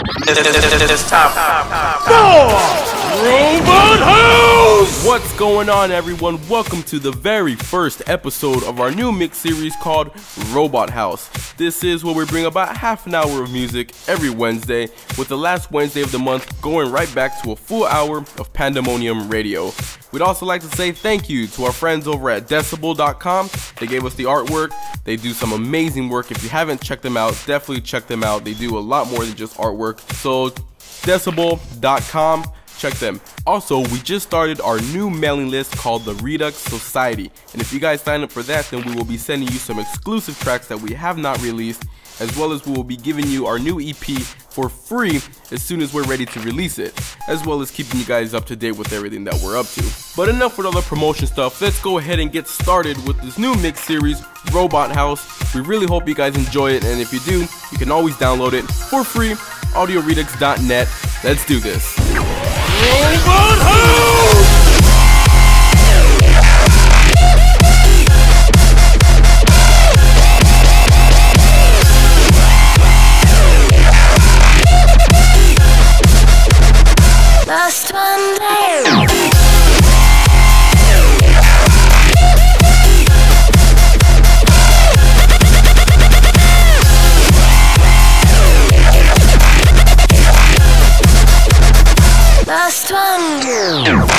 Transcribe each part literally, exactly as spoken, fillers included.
It's time for Robot House! What's going on, everyone? Welcome to the very first episode of our new mix series called Robot House. This is where we bring about half an hour of music every Wednesday, with the last Wednesday of the month going right back to a full hour of panda-monium radio. We'd also like to say thank you to our friends over at decibel dot com. They gave us the artwork. They do some amazing work. If you haven't checked them out, definitely check them out. They do a lot more than just artwork. So decibel dot com, check them. Also, we just started our new mailing list called the Redux Society. And if you guys sign up for that, then we will be sending you some exclusive tracks that we have not released, as well as we will be giving you our new E P for free as soon as we're ready to release it, as well as keeping you guys up to date with everything that we're up to. But enough with all the promotion stuff, let's go ahead and get started with this new mix series, Robot House. We really hope you guys enjoy it, and if you do, you can always download it for free, audio redux dot net. Let's do this. Robot House! Last one there. Last one.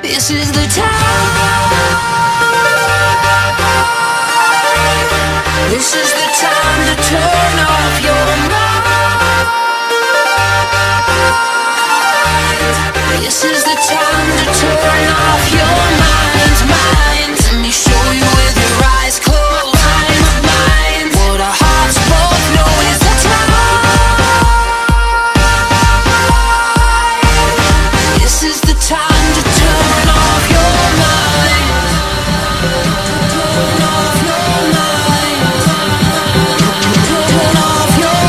This is the time. This is the time to turn off your mind. This is the time to turn off your mind, mind. Let me show you with your eyes closed. Mind, mind. What our hearts both know is the time. This is the time to turn off your mind. Turn off your mind. Turn off your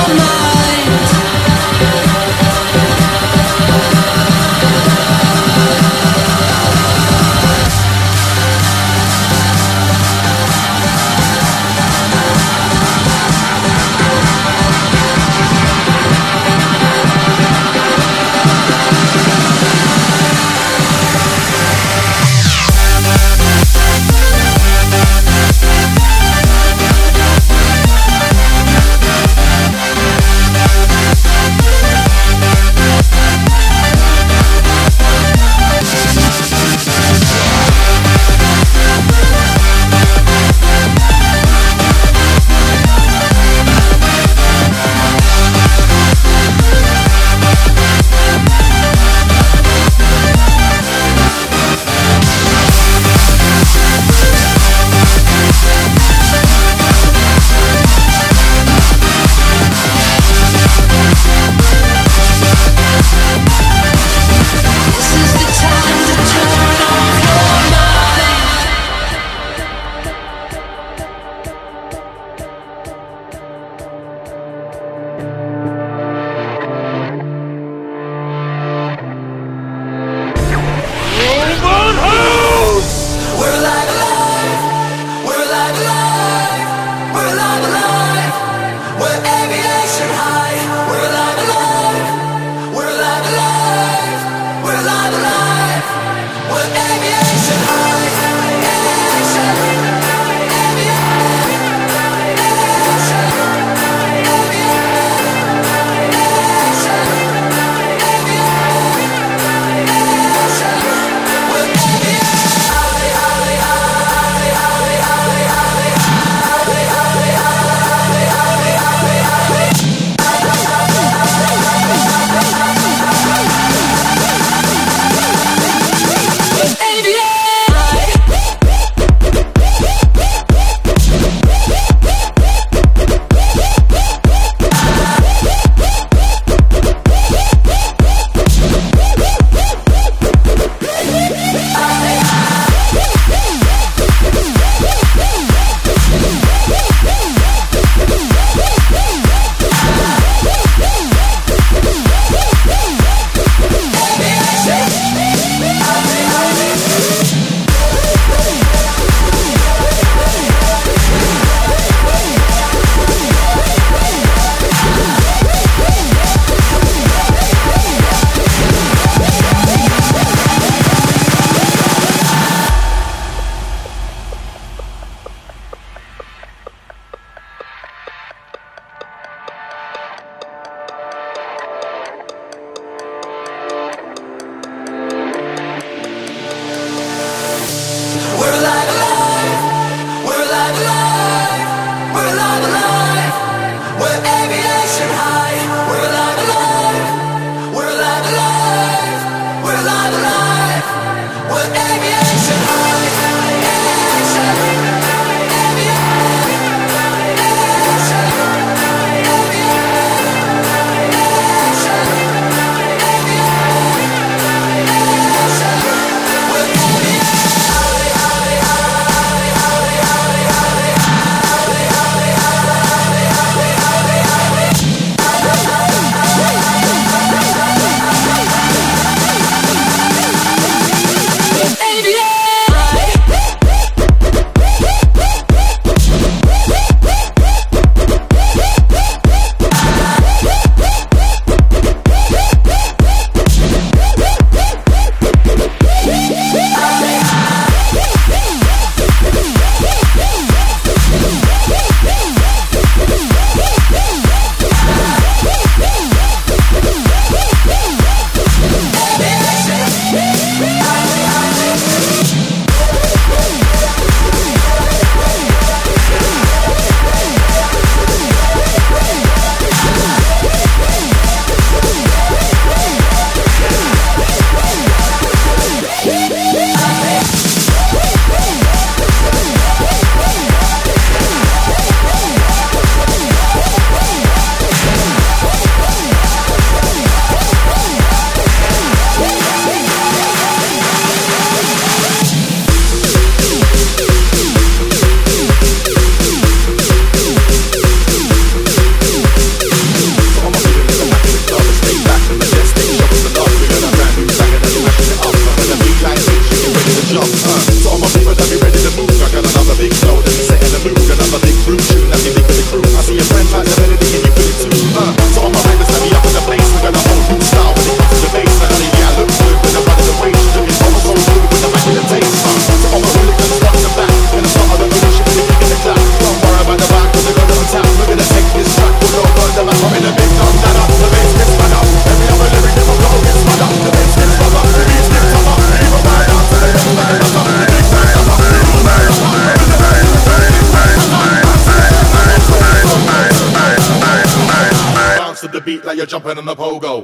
jumping on the pogo.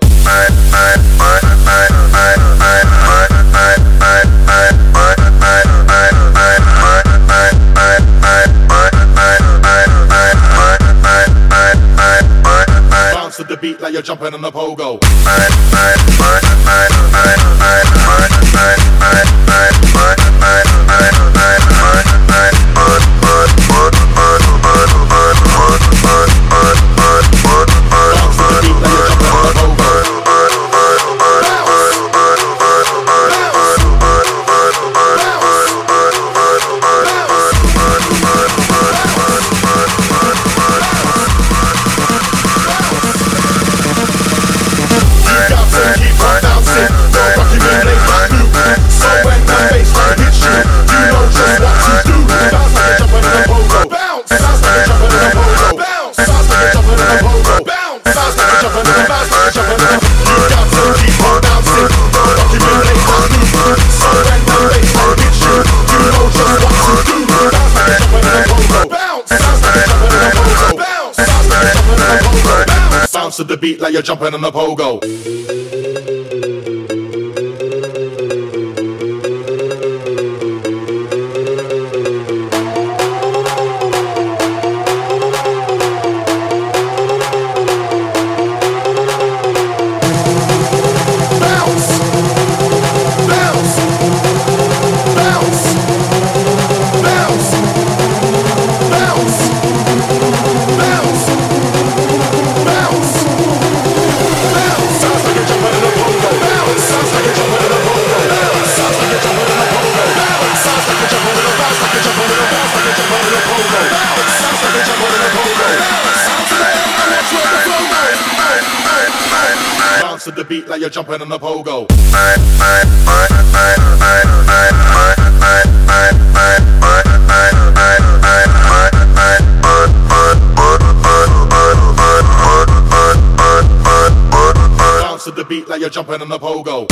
Bounce to the beat like you're jumping on the pogo. To the beat like you're jumping on the pogo. To the beat like you're jumping on the pogo. Bounce to the beat like you're jumping on the pogo.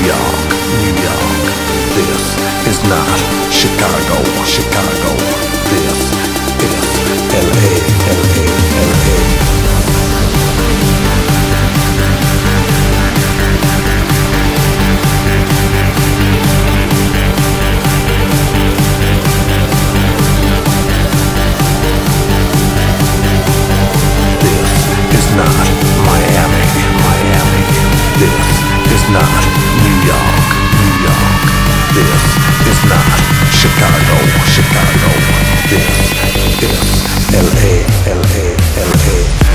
York, New York. This is not Chicago, Chicago. This is L A, L A, L A. Not Miami, Miami. This is not New York, New York. This is not Chicago, Chicago. This is L A, L A, L A.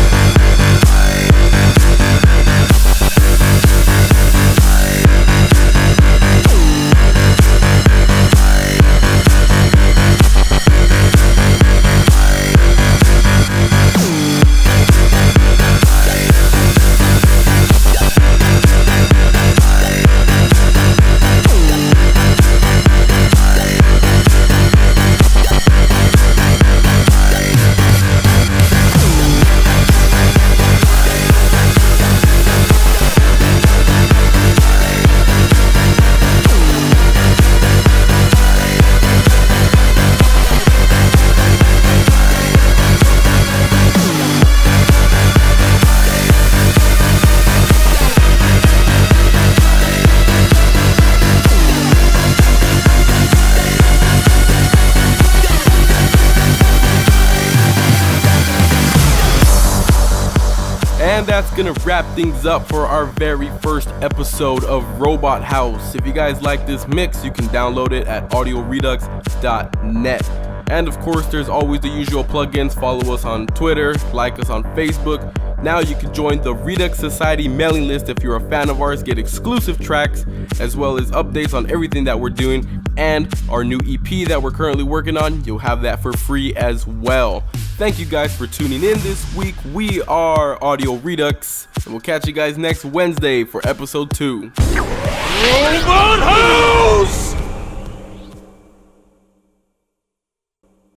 And that's gonna wrap things up for our very first episode of Robot House. If you guys like this mix, you can download it at audio redux dot net. And of course, there's always the usual plugins. Follow us on Twitter, like us on Facebook. Now you can join the Redux Society Mailing List if you're a fan of ours, get exclusive tracks, as well as updates on everything that we're doing, and our new E P that we're currently working on. You'll have that for free as well. Thank you guys for tuning in this week. We are Audio Redux, and we'll catch you guys next Wednesday for episode two. Robot House!